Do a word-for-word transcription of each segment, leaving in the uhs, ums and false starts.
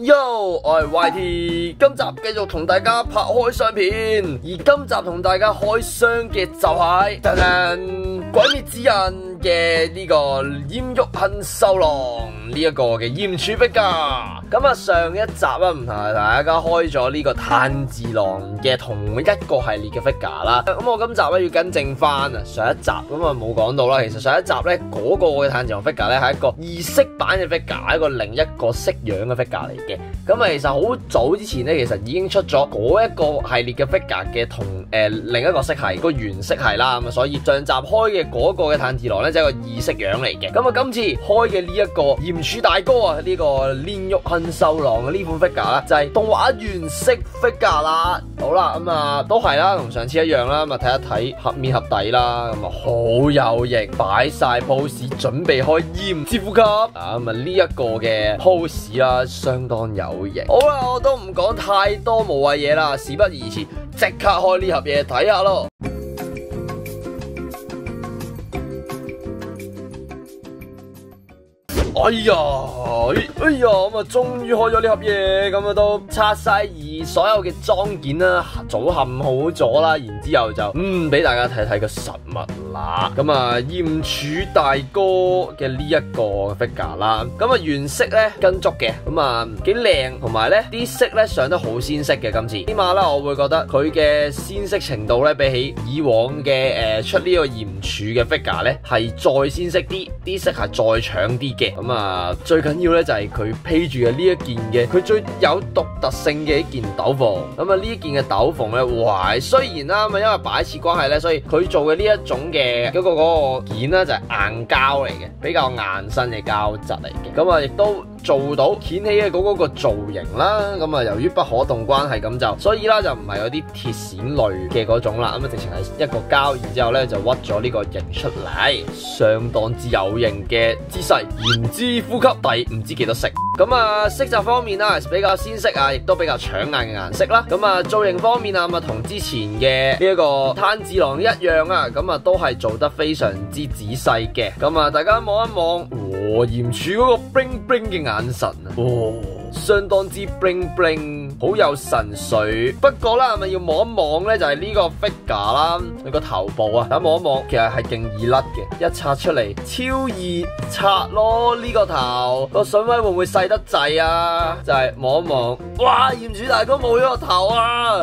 Yo， 我係 Y T， 今集繼續同大家拍開箱片，而今集同大家開箱嘅就係噔噔《鬼滅之刃》嘅呢個閻玉恨獸郎呢一個嘅炎柱 figure。咁啊，上一集啊，唔同大家開咗呢個炭治郎嘅同一個系列嘅 figure 啦。咁我今集咧要更正翻啊，上一集咁啊冇講到啦。其實上一集咧嗰、那個嘅炭治郎 figure 咧係一個異色版嘅 figure，一個另一個式樣嘅 figure 嚟嘅。咁啊，其實好早之前咧，其實已經出咗嗰一個系列嘅 figure 嘅同誒、呃、另一個色系個原色系啦。咁啊，所以上集開嘅嗰個嘅炭治郎咧就係、是、一個異色樣嚟嘅。咁啊，今次開嘅呢一個炎柱大哥啊，呢、這個閻玉恨獸郎嘅呢款 figure 啦，就係、是、動畫原色 figure 啦。好啦，咁、嗯、啊都係啦，同上次一樣啦。咁啊睇一睇盒面盒底啦，咁啊好有型，擺晒 pose 準備開炎之呼吸啊。咁啊呢一個嘅 pose 啦，相當有型。好啦，我都唔講太多無謂嘢啦，事不宜遲，即刻開呢盒嘢睇下咯。哎呀，哎呀，咁啊，終於開咗呢盒嘢，咁啊都拆晒而所有嘅裝件啦，組合好咗啦，然之後就嗯俾大家睇睇個實物啦。咁啊，炎柱大哥嘅呢一個 figure 啦，咁啊原色咧跟足嘅，咁啊幾靚，同埋咧啲色咧上得好鮮色嘅。今次起碼啦，我會覺得佢嘅鮮色程度咧，比起以往嘅誒、呃、出呢個炎柱嘅 figure 咧，係再鮮色啲，啲色係再搶啲嘅。咁啊，最緊要咧就係佢披住嘅呢一件嘅，佢最有獨特性嘅一件斗篷。咁啊，呢一件嘅斗篷咧，哇！雖然啦，咁啊因為擺設關係咧，所以佢做嘅呢一種嘅嗰個嗰個件咧就係硬膠嚟嘅，比較硬身嘅膠質嚟嘅。咁啊，亦都做到掀起嘅嗰嗰個造型啦。咁啊，由於不可動關係咁就，所以啦就唔係嗰啲鐵線類嘅嗰種啦。咁啊，直情係一個膠，然之後咧就屈咗呢個形出嚟，相當之有型嘅姿勢。炎之呼吸第唔知幾多色。咁啊，色澤方面啦，比較鮮色啊，亦都比較搶眼嘅顏色啦。咁啊，造型方面啊，咁啊同之前嘅呢一個炭治郎一樣啊，咁啊都係做得非常之仔細嘅。咁啊，大家望一望，哇！炎柱嗰個 bling bling 嘅眼神啊，哇！相當之 bling bling， 好有神髓。不過啦，係咪要望一望咧？就係、是、呢個 figure 啦，佢個頭部啊，大家望一望，其實係勁易甩嘅，一拆出嚟超易拆咯。呢、這個頭個水位會唔會細得滯啊？就係望一望，哇！炎柱大哥冇咗個頭啊！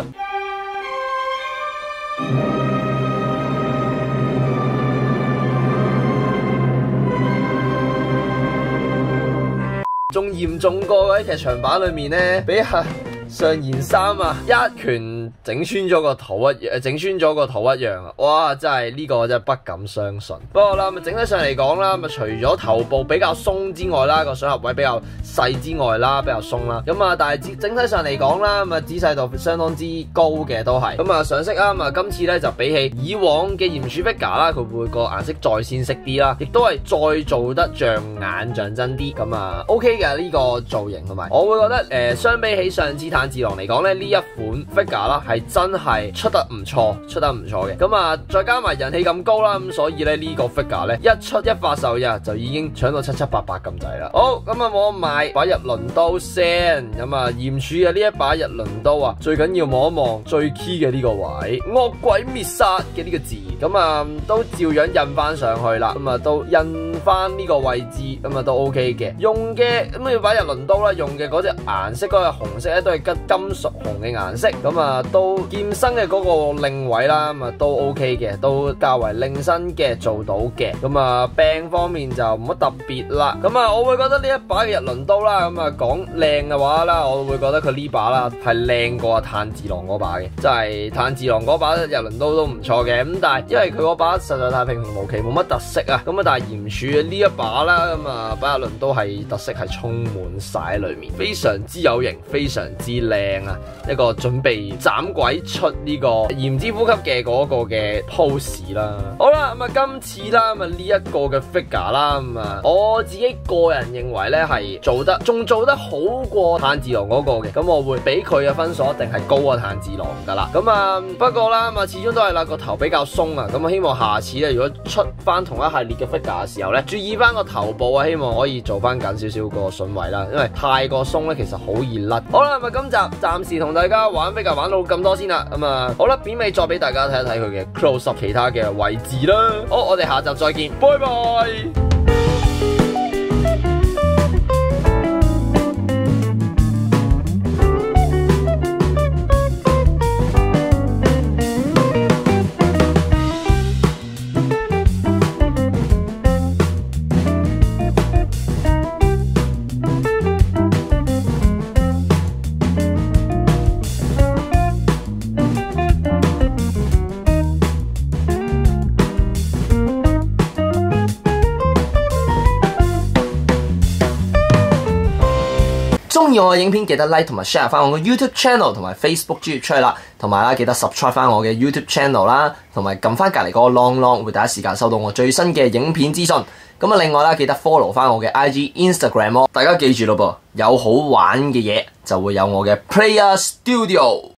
仲嚴重過喺劇場版裏面咧，俾下上弦三啊一拳整穿咗個肚一樣，整穿咗個肚一樣啊！哇，真係呢、這個真係不敢相信。不過啦，咪整體上嚟講啦，咪除咗頭部比較鬆之外啦，個水盒位比較細之外啦，比較鬆啦。咁啊，但係整體上嚟講啦，咁啊仔細度相當之高嘅都係。咁啊，上色啊，咁啊今次咧就比起以往嘅炎柱 figure 啦，佢會個顏色再鮮色啲啦，亦都係再做得像眼像真啲。咁啊 OK 嘅呢、這個造型，同埋我會覺得誒、呃，相比起上次炭治郎嚟講咧，呢一款 figure 啦係真係出得唔錯，出得唔錯嘅。咁啊，再加埋人氣咁高啦，咁所以咧呢個 figure 咧一出一發售日就已經搶到七七八八咁滯啦。好，咁啊我買把日輪刀先。咁啊炎柱嘅呢一把日輪刀啊，最緊要望一望最 key 嘅呢個位，惡鬼滅殺嘅呢個字，咁啊都照樣印翻上去啦。咁啊都印翻呢個位置，咁啊都 OK 嘅。用嘅咁要把日輪刀啦，用嘅嗰隻顏色嗰個紅色咧都係金金屬紅嘅顏色。咁啊都劍身嘅嗰個令位啦，咁啊都 OK 嘅，都較為令身嘅做到嘅。咁啊柄方面就冇乜特別啦。咁啊我會覺得呢一把嘅日輪刀啦，咁啊講靚嘅話啦，我會覺得佢呢把啦係靚過炭治郎嗰把嘅，即係炭治郎嗰把日輪刀都唔錯嘅。咁但係因為佢嗰把實在太平平無奇，冇乜特色啊。咁啊但係炎柱嘅呢一把啦，咁啊把日輪刀係特色係充滿晒喺裏面，非常之有型，非常之靚啊！一個準備斬鬼出呢個炎之呼吸嘅嗰個嘅 pose 啦。好啦，咁啊今次啦，咁啊呢一個嘅 figure 啦，咁啊我自己個人認為咧係做得仲做得好過炭治郎嗰個嘅，咁我會俾佢嘅分數一定係高過炭治郎噶啦。咁啊不過啦，咁啊始終都係啦個頭比較鬆啊，咁啊希望下次咧如果出翻同一系列嘅 figure 嘅時候咧，注意翻個頭部啊，希望可以做翻緊少少個順位啦，因為太過鬆咧其實好易甩。好啦，咁啊今集暫時同大家玩 figure 玩到咁多先啦，咁啊好啦，片尾再俾大家睇一睇佢嘅 close up 其他嘅位置啦。好，我哋下集再見，拜拜。中意我嘅影片記得 like 同埋 share 翻我嘅 YouTube channel 同埋 Facebook 專頁出去啦，同埋啦記得 subscribe 翻我嘅 YouTube channel 啦，同埋撳翻隔離嗰個 long long 會第一時間收到我最新嘅影片資訊。咁啊另外啦記得 follow 翻我嘅 I G、Instagram 咯，大家記住咯噃，有好玩嘅嘢就會有我嘅 Player Studio。